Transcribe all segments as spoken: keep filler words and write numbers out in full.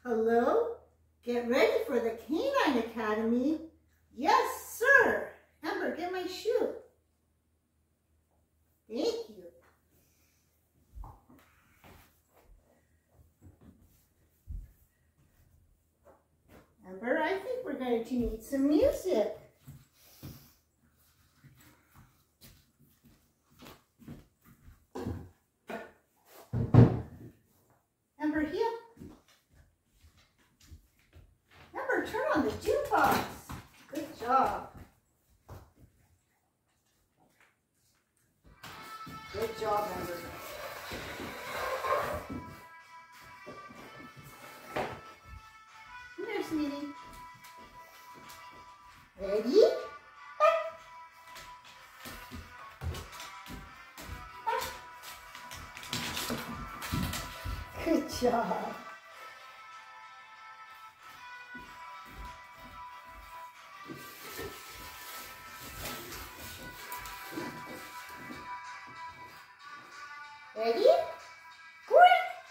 Hello? Get ready for the Canine Academy. Yes, sir. Ember, get my shoe. Thank you. Ember, I think we're going to need some music. Ember, heel. Ember, turn on the jukebox. Good job. Good job, Ember. Come here, sweetie. Ready? Good job. Ready? Quick!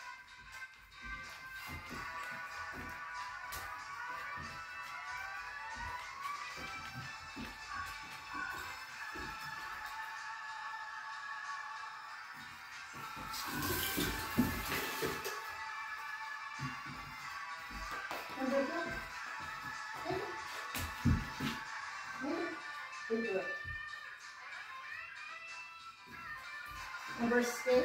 Ember, go. Ember. Good girl. Ember, stay.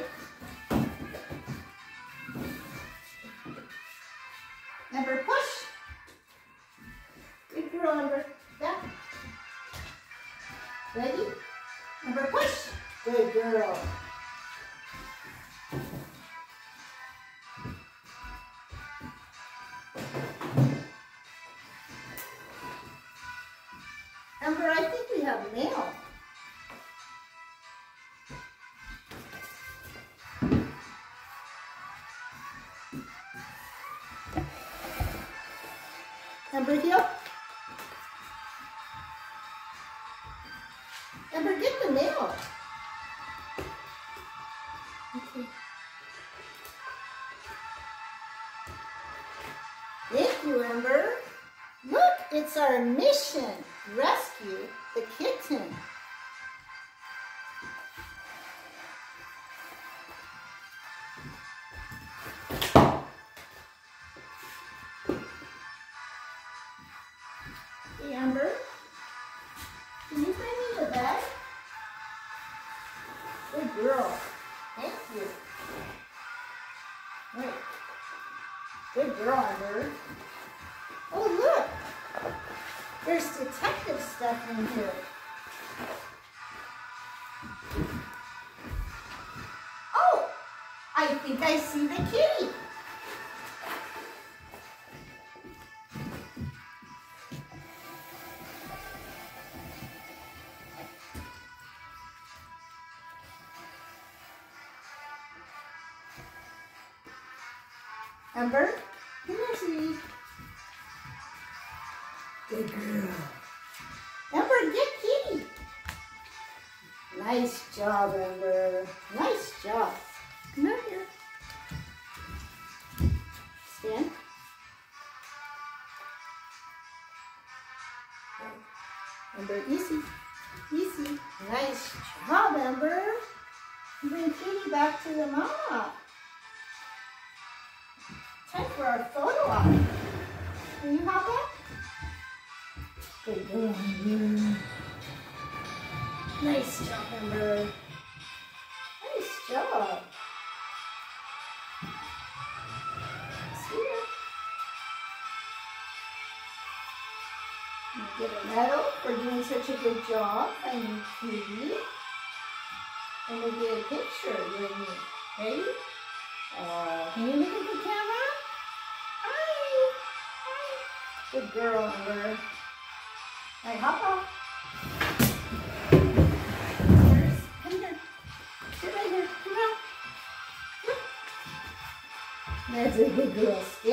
Ember, push. Good girl, Ember. Back. Ready? Ember, push. Good girl. Ember, I think we have mail. Ember, heel. Ember, get the mail. Okay. Thank you, Ember. Look, it's our mission. Rescue the kitten. Hey, Ember, can you bring me the bag? Good girl. Thank you. Wait. Good girl, Ember. Oh, look. There's detective stuff in here. Oh, I think I see the kitty. Ember, come here, sweetie. Good girl. Ember, get kitty. Nice job, Ember. Nice job. Come out here. Stand. Ember, easy. Easy. Nice job, Ember. Bring kitty back to the mama. Time for our photo op. Can you hop up? Good girl, Ember. Nice job, Ember. Nice job. Sweetheart. You get a medal for doing such a good job. Finding kitty. And we'll get a picture of you and me. Ready? Uh, can you look at the camera? Hi. Hi. Good girl, Ember. All right, hop off. Here's, come here. Sit right here. Come out. Come. That's a good girl. Stay